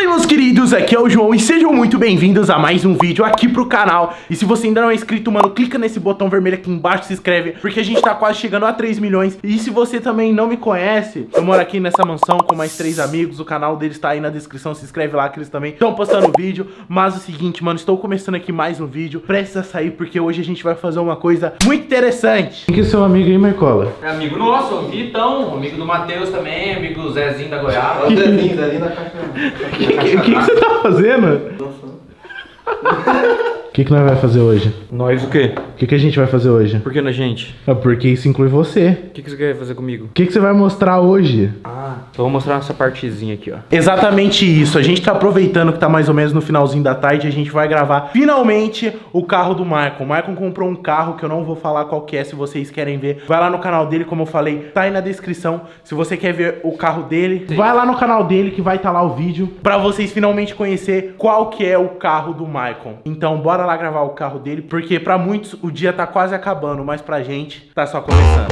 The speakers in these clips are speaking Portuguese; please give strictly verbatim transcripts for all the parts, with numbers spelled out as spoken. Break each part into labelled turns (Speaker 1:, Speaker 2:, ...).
Speaker 1: aí, meus queridos, aqui é o João e sejam muito bem-vindos a mais um vídeo aqui pro canal. E se você ainda não é inscrito, mano, clica nesse botão vermelho aqui embaixo, se inscreve, porque a gente tá quase chegando a três milhões. E se você também não me conhece, eu moro aqui nessa mansão com mais três amigos, o canal deles tá aí na descrição, se inscreve lá que eles também estão postando vídeo. Mas o seguinte, mano, estou começando aqui mais um vídeo, precisa sair porque hoje a gente vai fazer uma coisa muito interessante. Quem que é seu amigo aí, Marcola?
Speaker 2: É amigo nosso, o Vitão, amigo do Matheus também, amigo do Zezinho da Goiaba.
Speaker 3: O Zezinho, Zezinho da caixa.
Speaker 1: O que, que, que você tá fazendo? O que, que nós vamos fazer hoje?
Speaker 2: Nós o quê?
Speaker 1: O que, que a gente vai fazer hoje?
Speaker 2: Por que na gente?
Speaker 1: É porque isso inclui você.
Speaker 2: O que, que você quer fazer comigo?
Speaker 1: O que, que você vai mostrar hoje?
Speaker 2: Ah, então vou mostrar essa partezinha aqui, ó.
Speaker 1: Exatamente isso. A gente tá aproveitando que tá mais ou menos no finalzinho da tarde. A gente vai gravar finalmente o carro do Maicon. O Maicon comprou um carro que eu não vou falar qual que é, se vocês querem ver. Vai lá no canal dele, como eu falei, tá aí na descrição. Se você quer ver o carro dele, sim, vai lá no canal dele que vai estar tá lá o vídeo pra vocês finalmente conhecer qual que é o carro do Maicon. Então bora lá gravar o carro dele, porque pra muitos o dia tá quase acabando, mas pra gente tá só começando.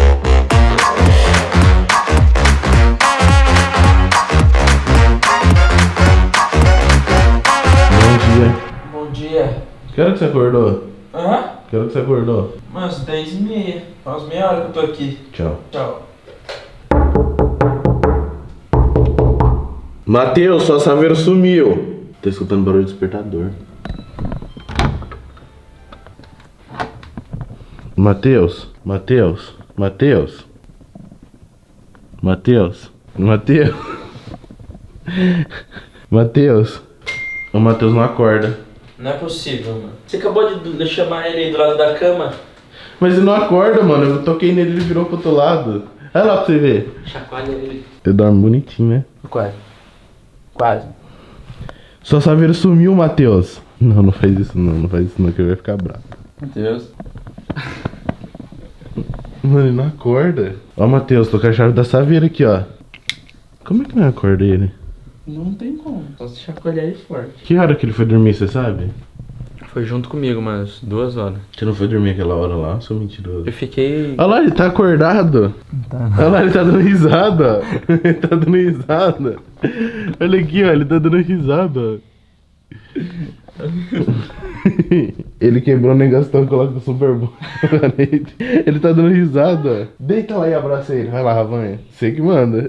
Speaker 1: Bom dia.
Speaker 4: Bom dia.
Speaker 1: Que hora que você acordou?
Speaker 4: Hã?
Speaker 1: Que hora que você acordou?
Speaker 4: Umas dez e meia. Faz meia hora que eu tô aqui.
Speaker 1: Tchau.
Speaker 4: Tchau.
Speaker 3: Matheus, sua saveira sumiu. Tô escutando barulho do despertador.
Speaker 1: Matheus, Matheus, Matheus, Matheus, Matheus, Matheus. O Matheus não acorda.
Speaker 4: Não é possível, mano. Você acabou de, de chamar ele aí do lado da cama?
Speaker 1: Mas ele não acorda, mano. Eu toquei nele e ele virou pro outro lado. Olha lá pra você ver.
Speaker 4: Chacoalha ele.
Speaker 1: Eu dormo bonitinho, né?
Speaker 4: Quase. Quase.
Speaker 1: Sua saveira sumiu, Matheus. Não, não faz isso não. Não faz isso não que eu ia ficar bravo.
Speaker 4: Matheus.
Speaker 1: Mano, ele não acorda. Ó, Matheus, tô com a chave da saveira aqui, ó. Como é que não acorda ele?
Speaker 4: Não tem como. Só se chacoalhar ele forte.
Speaker 1: Que hora que ele foi dormir, você sabe?
Speaker 2: Foi junto comigo, mas duas horas.
Speaker 1: Você não foi dormir aquela hora lá? Sou mentiroso.
Speaker 2: Eu fiquei...
Speaker 1: Olha lá, ele tá acordado.
Speaker 2: Tá.
Speaker 1: Olha lá, ele tá dando risada. Ele tá dando risada. Olha aqui, ó, ele tá dando risada. Ele quebrou o negócio, coloca o Super Bowl na parede. Ele tá dando risada. Deita lá e abraça ele. Vai lá, Ravanha. Você que manda.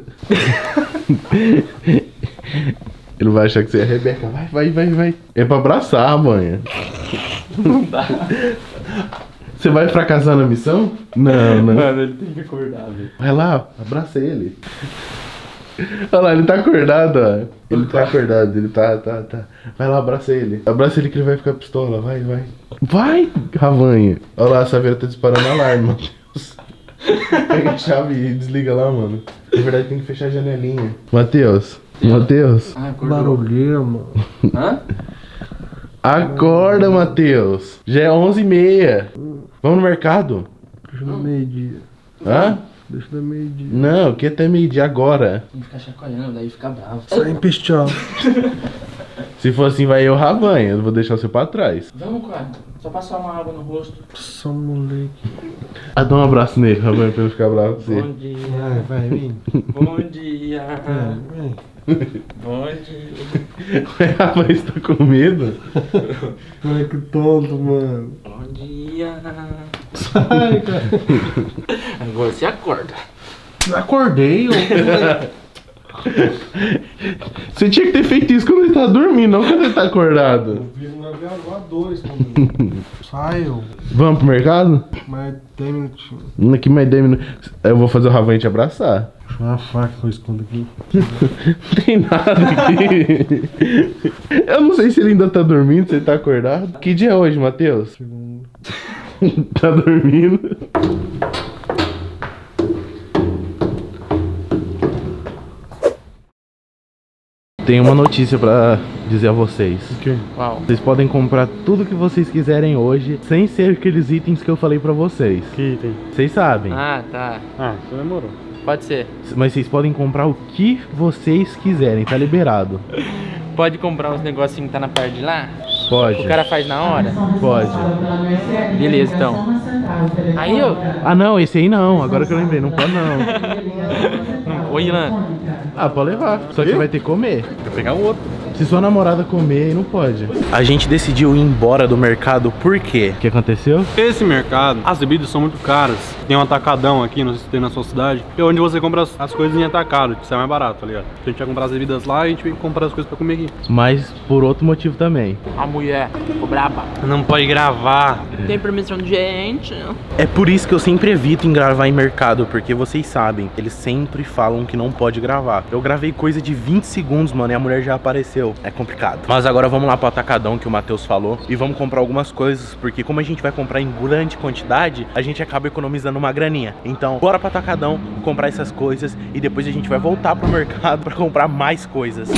Speaker 1: Ele vai achar que você é a Rebeca. Vai, vai, vai, vai. É pra abraçar, Ravanha.
Speaker 4: Não dá.
Speaker 1: Você vai fracassar na missão? Não, não.
Speaker 4: Mano, ele tem que acordar, velho.
Speaker 1: Vai lá, abraça ele. Olha lá, ele tá acordado, ó. Ele tá acordado, ele tá, tá, tá. Vai lá, abraça ele. Abraça ele que ele vai ficar pistola, vai, vai. Vai, Ravanha. Olha lá, a saveira tá disparando alarme, Matheus. Pega a chave e desliga lá, mano. Na verdade tem que fechar a janelinha. Matheus, Matheus.
Speaker 4: Ah, acordou.
Speaker 3: Barulheira, mano.
Speaker 4: Hã?
Speaker 1: Acorda, Matheus. Já é onze e meia. Vamos no mercado?
Speaker 3: Deixa no meio-dia.
Speaker 1: Hã?
Speaker 3: Deixa no meio-dia.
Speaker 1: Não, que até meio-dia agora.
Speaker 4: Tem que ficar chacoalhando, daí fica bravo.
Speaker 3: Sai empesteado.
Speaker 1: Se for assim, vai eu, Ravanha. Eu vou deixar você pra trás.
Speaker 4: Vamos, quarto. Só passar uma água no rosto.
Speaker 3: Só moleque.
Speaker 1: Ah, dá um abraço nele, Ravanha, pra ele ficar bravo com você.
Speaker 4: Bom dia.
Speaker 3: Vai, vai, vem.
Speaker 4: Bom dia.
Speaker 3: Vem, vem.
Speaker 4: Bom dia.
Speaker 1: Ravanha, você tá com medo?
Speaker 3: Moleque tonto, mano.
Speaker 4: Bom dia.
Speaker 3: Sai, cara.
Speaker 4: Agora você acorda.
Speaker 3: Acordei, ô.
Speaker 1: Você tinha que ter feito isso quando ele tá dormindo, não quando ele tá acordado.
Speaker 3: Eu vi no navegador dois, mano. Saiu.
Speaker 1: Vamos pro mercado?
Speaker 3: Mais dez minutinhos.
Speaker 1: Aqui mais dez minutos. Eu vou fazer o Ravanha te abraçar.
Speaker 3: Deixa uma faca que eu escondo aqui.
Speaker 1: Não tem nada aqui. Eu não sei se ele ainda tá dormindo, se ele tá acordado. Que dia é hoje, Matheus?
Speaker 3: Segundo.
Speaker 1: Tá dormindo. Tenho uma notícia pra dizer a vocês.
Speaker 3: O quê?
Speaker 4: Uau.
Speaker 1: Vocês podem comprar tudo que vocês quiserem hoje, sem ser aqueles itens que eu falei pra vocês.
Speaker 3: Que item?
Speaker 1: Vocês sabem.
Speaker 4: Ah, tá.
Speaker 3: Ah, isso demorou.
Speaker 4: Pode ser.
Speaker 1: Mas vocês podem comprar o que vocês quiserem, tá liberado.
Speaker 4: Pode comprar uns negocinhos que tá na parte de lá?
Speaker 1: Pode.
Speaker 4: O cara faz na hora?
Speaker 1: Pode.
Speaker 4: Beleza, então. Aí, ó.
Speaker 1: Ah, não, esse aí não. Agora que eu lembrei, não pode não.
Speaker 4: Oi, Ilan.
Speaker 1: Ah, pode levar. Só que você vai ter que comer.
Speaker 2: Vou pegar o outro.
Speaker 1: Se sua namorada comer, aí não pode. A gente decidiu ir embora do mercado, por quê? O que aconteceu?
Speaker 5: Esse mercado, as bebidas são muito caras. Tem um atacadão aqui, não sei se tem na sua cidade, é onde você compra as, as coisas em atacado, que sai mais barato, tá ligado? A gente vai comprar as bebidas lá e a gente vem comprar as coisas pra comer aqui.
Speaker 1: Mas por outro motivo também.
Speaker 4: A mulher ficou braba.
Speaker 5: Não pode gravar.
Speaker 4: Tem permissão de gente.
Speaker 1: É por isso que eu sempre evito em gravar em mercado, porque vocês sabem, eles sempre falam que não pode gravar. Eu gravei coisa de vinte segundos, mano, e a mulher já apareceu. É complicado. Mas agora vamos lá pro atacadão que o Matheus falou e vamos comprar algumas coisas, porque como a gente vai comprar em grande quantidade, a gente acaba economizando uma graninha. Então, bora pro atacadão comprar essas coisas e depois a gente vai voltar pro mercado pra comprar mais coisas.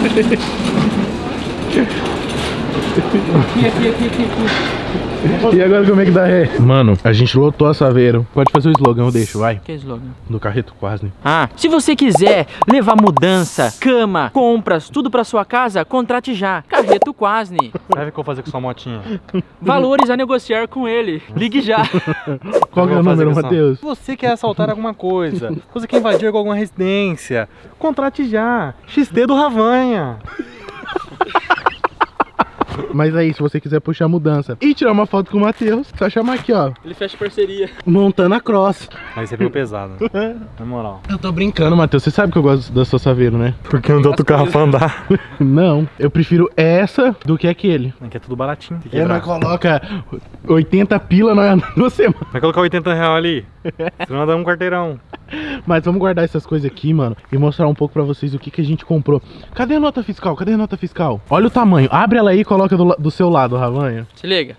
Speaker 4: Aqui, aqui, aqui, aqui, aqui.
Speaker 1: E agora como é que dá ré? Mano, a gente lotou a Saveiro. Pode fazer o slogan, eu deixo, vai.
Speaker 4: Que slogan?
Speaker 1: Do Carreto Quasny.
Speaker 4: Ah, se você quiser levar mudança, cama, compras, tudo pra sua casa, contrate já. Carreto Quasny.
Speaker 5: Vai ver o que eu vou fazer com sua motinha.
Speaker 4: Valores a negociar com ele. Ligue já.
Speaker 1: Qual que é o número, Matheus?
Speaker 5: Se você quer assaltar alguma coisa, se você quer invadir alguma residência, contrate já. X T do Ravanha.
Speaker 1: Mas aí, se você quiser puxar a mudança e tirar uma foto com o Matheus, só chamar aqui, ó.
Speaker 4: Ele fecha parceria.
Speaker 1: Montando a cross.
Speaker 5: Aí você veio pesado. Na moral.
Speaker 1: Eu tô brincando, Matheus. Você sabe que eu gosto da sua Saveiro, né?
Speaker 5: Porque não deu outro carro pra andar.
Speaker 1: Não, eu prefiro essa do que aquele.
Speaker 5: Aqui é tudo baratinho.
Speaker 1: É, nós coloca oitenta pila, nós andamos duas semanas.
Speaker 5: Vai colocar oitenta reais ali. Você não anda um quarteirão.
Speaker 1: Mas vamos guardar essas coisas aqui, mano, e mostrar um pouco pra vocês o que, que a gente comprou. Cadê a nota fiscal? Cadê a nota fiscal? Olha o tamanho. Abre ela aí e coloca do, do seu lado, Ravanha.
Speaker 4: Se liga.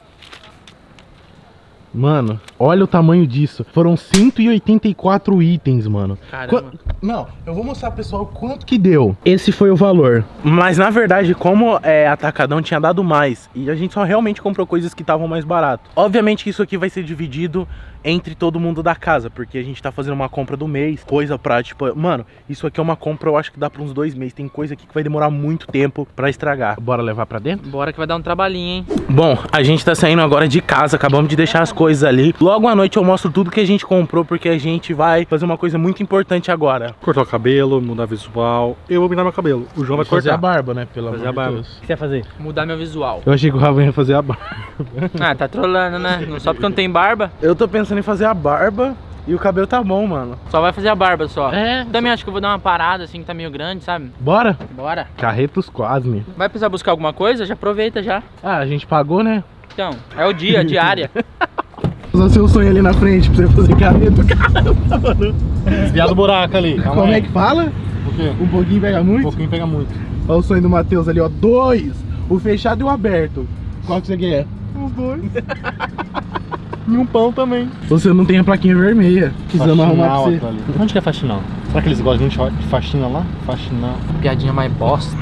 Speaker 1: Mano, olha o tamanho disso. Foram cento e oitenta e quatro itens, mano.
Speaker 4: Caramba.
Speaker 1: Qu Não, eu vou mostrar pro pessoal quanto que deu. Esse foi o valor. Mas na verdade, como é atacadão, tinha dado mais. E a gente só realmente comprou coisas que estavam mais barato. Obviamente que isso aqui vai ser dividido entre todo mundo da casa, porque a gente tá fazendo uma compra do mês, coisa pra, tipo, mano, isso aqui é uma compra, eu acho que dá pra uns dois meses. Tem coisa aqui que vai demorar muito tempo pra estragar. Bora levar pra dentro?
Speaker 4: Bora que vai dar um trabalhinho, hein?
Speaker 1: Bom, a gente tá saindo agora de casa, acabamos de deixar as coisas ali. Logo à noite eu mostro tudo que a gente comprou, porque a gente vai fazer uma coisa muito importante agora.
Speaker 5: Cortar o cabelo, mudar visual. Eu vou pintar meu cabelo. O João vai cortar.
Speaker 1: Fazer a barba, né? Pelo
Speaker 5: Fazer
Speaker 1: amor
Speaker 5: a barba.
Speaker 1: de Deus.
Speaker 5: O que você vai fazer?
Speaker 4: Mudar meu visual.
Speaker 1: Eu achei que o Ravan ia fazer a barba.
Speaker 4: Ah, tá trolando, né? Não só porque não tem barba.
Speaker 1: Eu tô pensando em fazer a barba e o cabelo tá bom, mano.
Speaker 4: Só vai fazer a barba só.
Speaker 1: É.
Speaker 4: Também acho que eu vou dar uma parada assim que tá meio grande, sabe?
Speaker 1: Bora?
Speaker 4: Bora.
Speaker 1: Carretos Quasny.
Speaker 4: Vai precisar buscar alguma coisa? Já aproveita já.
Speaker 1: Ah, a gente pagou, né?
Speaker 4: Então, é o dia, a diária.
Speaker 1: Usar seu sonho ali na frente pra você fazer carreto. Caramba, mano.
Speaker 5: Desviar do buraco ali. Calma
Speaker 1: Como
Speaker 5: aí.
Speaker 1: é que fala?
Speaker 5: O quê?
Speaker 1: Um pouquinho pega muito?
Speaker 5: Um pouquinho pega muito.
Speaker 1: Olha o sonho do Matheus ali, ó. Dois. O fechado e o aberto. Qual que você quer?
Speaker 5: Os dois. E um pão também.
Speaker 1: Você não tem a plaquinha vermelha. Precisamos arrumar pra você.
Speaker 5: Ali. Onde que é faxinal? Será que eles gostam de faxina lá? Faxinal.
Speaker 4: Piadinha mais bosta.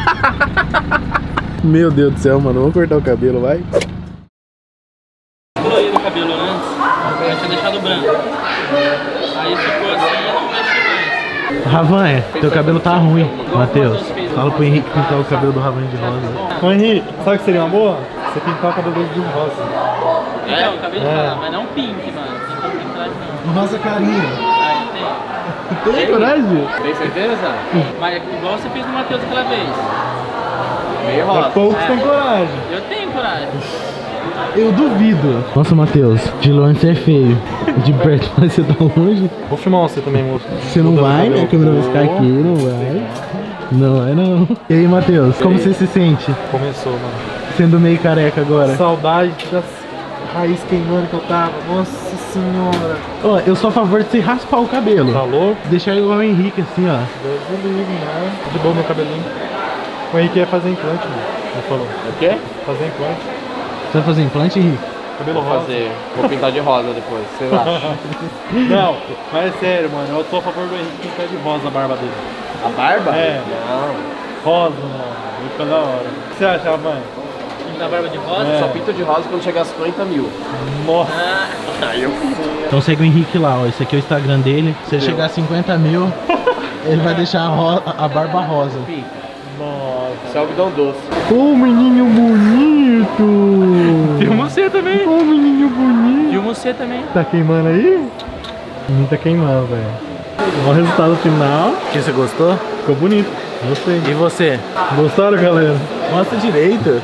Speaker 1: Meu Deus do céu, mano. Vamos cortar o cabelo, vai.
Speaker 4: Colorido o cabelo antes. Eu tinha deixado branco. Aí ficou assim e não mexi mais.
Speaker 1: Ravanha, teu cabelo tá ruim. Matheus, fala pro Henrique pintar o cabelo do Ravanha de rosa.
Speaker 5: Ô Henrique, sabe o que seria uma boa? Você pintar o cabelo dele de rosa.
Speaker 4: É, o cabelo
Speaker 5: É.
Speaker 4: tá, mas não pink, mano. Não tem coragem não.
Speaker 1: Rosa carinha.
Speaker 4: Aí, tem.
Speaker 1: Tem coragem?
Speaker 2: Tem certeza?
Speaker 4: Mas igual você fez no Matheus aquela vez.
Speaker 2: Meio rosa.
Speaker 5: Poucos
Speaker 4: É.
Speaker 5: têm coragem.
Speaker 4: Eu tenho coragem.
Speaker 1: Eu duvido. Nossa, Matheus, de longe você é feio. De perto você tá longe.
Speaker 5: Vou filmar você também, moço.
Speaker 1: Você não
Speaker 5: Mudando
Speaker 1: vai,
Speaker 5: o
Speaker 1: né? A
Speaker 5: cabelo.
Speaker 1: câmera vai ficar aqui, não vai. Não vai não. E aí, Matheus, como você se sente?
Speaker 5: Começou, mano.
Speaker 1: Sendo meio careca agora.
Speaker 5: Saudade das raízes queimando que eu tava. Nossa senhora.
Speaker 1: Ó, eu sou a favor de você raspar o cabelo.
Speaker 5: Tá louco?
Speaker 1: Deixar igual o Henrique, assim, ó.
Speaker 5: Deus me livre, né? De boa meu cabelinho. O Henrique ia fazer implante, mano. Ele falou.
Speaker 2: O quê?
Speaker 5: Fazer implante.
Speaker 1: Você vai fazer implante, Henrique?
Speaker 5: Cabelo
Speaker 2: Vou
Speaker 5: rosa.
Speaker 2: fazer. Vou pintar de rosa depois, sei lá.
Speaker 5: Não, mas é sério, mano. Eu sou a favor do Henrique pintar de rosa a barba dele.
Speaker 2: A barba?
Speaker 5: É.
Speaker 2: Não.
Speaker 5: Rosa, mano. Vai ficar da hora. O que você acha, mãe?
Speaker 4: Na barba de rosa?
Speaker 5: É.
Speaker 2: Só pinto de rosa quando chegar a cinquenta mil.
Speaker 5: Nossa.
Speaker 2: Aí eu
Speaker 1: Então segue o Henrique lá, ó. Esse aqui é o Instagram dele. Se ele chegar a cinquenta mil, ele vai deixar a, ro- a barba rosa.
Speaker 5: Nossa.
Speaker 2: Isso é algodão doce.
Speaker 1: Ô, menino bonito!
Speaker 4: Filma você também.
Speaker 1: Ô, menino bonito!
Speaker 4: Filma você também.
Speaker 1: Tá queimando aí? Não tá queimando, velho. Olha o resultado final. Que você gostou?
Speaker 5: Ficou bonito. Gostei.
Speaker 1: E você?
Speaker 5: Gostaram, galera?
Speaker 1: Mostra direito.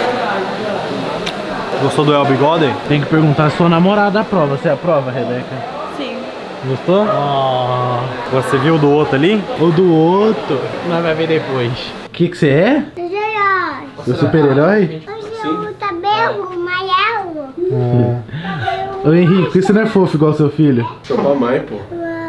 Speaker 5: Gostou do El Bigode?
Speaker 1: Tem que perguntar se sua namorada aprova. Você aprova, Rebeca?
Speaker 6: Sim.
Speaker 5: Gostou?
Speaker 1: Oh.
Speaker 5: Você viu do outro ali?
Speaker 1: O do outro. Nós vai ver depois. O que que você é?
Speaker 6: Super-herói.
Speaker 1: O super-herói?
Speaker 6: Hoje o cabelo amarelo.
Speaker 1: Ô Henrique, por que você não é fofo igual seu filho?
Speaker 3: Show pra mãe, pô.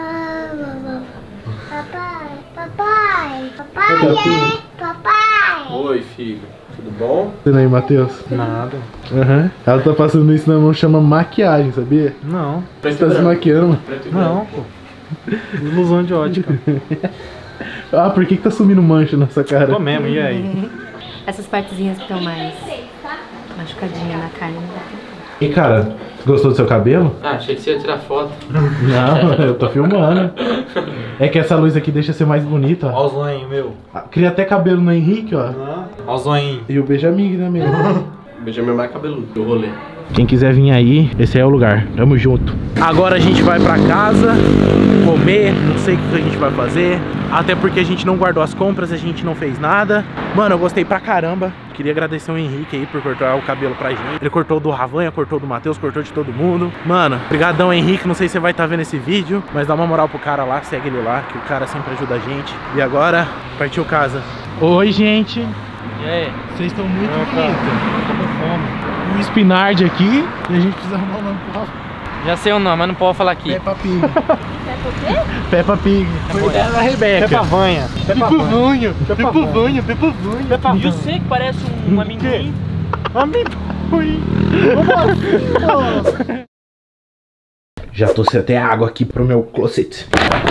Speaker 6: Papai, papai, papai, é, papai.
Speaker 3: Oi, filho. Tudo bom?
Speaker 1: Você não é, Matheus?
Speaker 5: Nada.
Speaker 1: Aham. Ela tá passando isso na mão, chama maquiagem, sabia?
Speaker 5: Não.
Speaker 1: Você tá se maquiando, mano.
Speaker 5: Não, pô. Ilusão de ótica.
Speaker 1: Ah, por que que tá sumindo mancha na sua cara?
Speaker 5: Tô mesmo, e aí?
Speaker 7: Essas partezinhas que estão mais machucadinhas na carne não dá pra...
Speaker 1: E cara, gostou do seu cabelo?
Speaker 2: Ah, achei que você ia tirar foto.
Speaker 1: Não, eu tô filmando. É que essa luz aqui deixa ser mais bonita, ó.
Speaker 5: Ó o zoinho, meu.
Speaker 1: Ah, cria até cabelo no Henrique, ó.
Speaker 5: Ó o zoinho.
Speaker 1: E o Benjamin também.
Speaker 3: Benjamin é mais cabeludo do rolê.
Speaker 1: Quem quiser vir aí, esse aí é o lugar. Tamo junto. Agora a gente vai pra casa comer, não sei o que a gente vai fazer. Até porque a gente não guardou as compras, a gente não fez nada. Mano, eu gostei pra caramba. Queria agradecer o Henrique aí por cortar o cabelo pra gente. Ele cortou do Ravanha, cortou do Matheus, cortou de todo mundo. Mano, brigadão Henrique, não sei se você vai estar vendo esse vídeo, mas dá uma moral pro cara lá, segue ele lá, que o cara sempre ajuda a gente. E agora, partiu casa. Oi, gente.
Speaker 4: E aí?
Speaker 1: Vocês estão muito
Speaker 5: Não, cara.
Speaker 1: bonitos. Tô com fome. Um espinarde aqui e a gente precisa arrumar o nome pro Rafa.
Speaker 4: Já sei o nome, mas não pode falar aqui.
Speaker 1: Peppa Pig.
Speaker 6: Peppa o quê?
Speaker 1: Peppa Pig. Foi dela da Rebeca.
Speaker 5: Peppa Vanha.
Speaker 1: Peppa Vanha. Peppa Vanha. Peppa Vanha.
Speaker 4: E eu sei que parece um, um amendoim.
Speaker 1: Amendoim. Já trouxe até água aqui pro meu closet.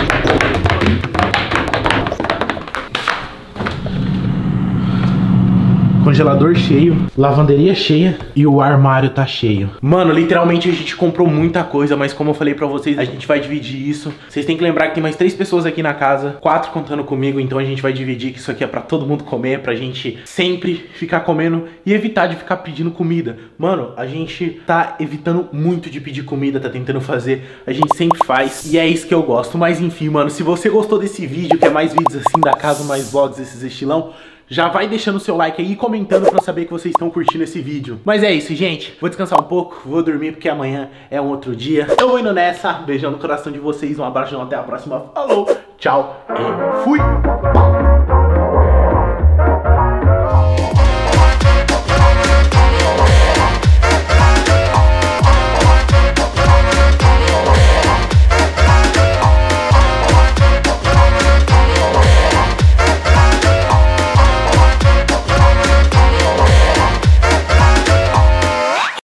Speaker 1: Congelador cheio, lavanderia cheia e o armário tá cheio. Mano, literalmente a gente comprou muita coisa, mas como eu falei pra vocês, a gente vai dividir isso. Vocês têm que lembrar que tem mais três pessoas aqui na casa, quatro contando comigo, então a gente vai dividir, que isso aqui é pra todo mundo comer, pra gente sempre ficar comendo e evitar de ficar pedindo comida. Mano, a gente tá evitando muito de pedir comida, tá tentando fazer, a gente sempre faz e é isso que eu gosto. Mas enfim, mano, se você gostou desse vídeo, quer mais vídeos assim da casa, mais vlogs desses estilão, já vai deixando o seu like aí e comentando pra eu saber que vocês estão curtindo esse vídeo. Mas é isso, gente. Vou descansar um pouco, vou dormir porque amanhã é um outro dia. Eu vou indo nessa. Beijão no coração de vocês. Um abraço, até a próxima. Falou, tchau e fui!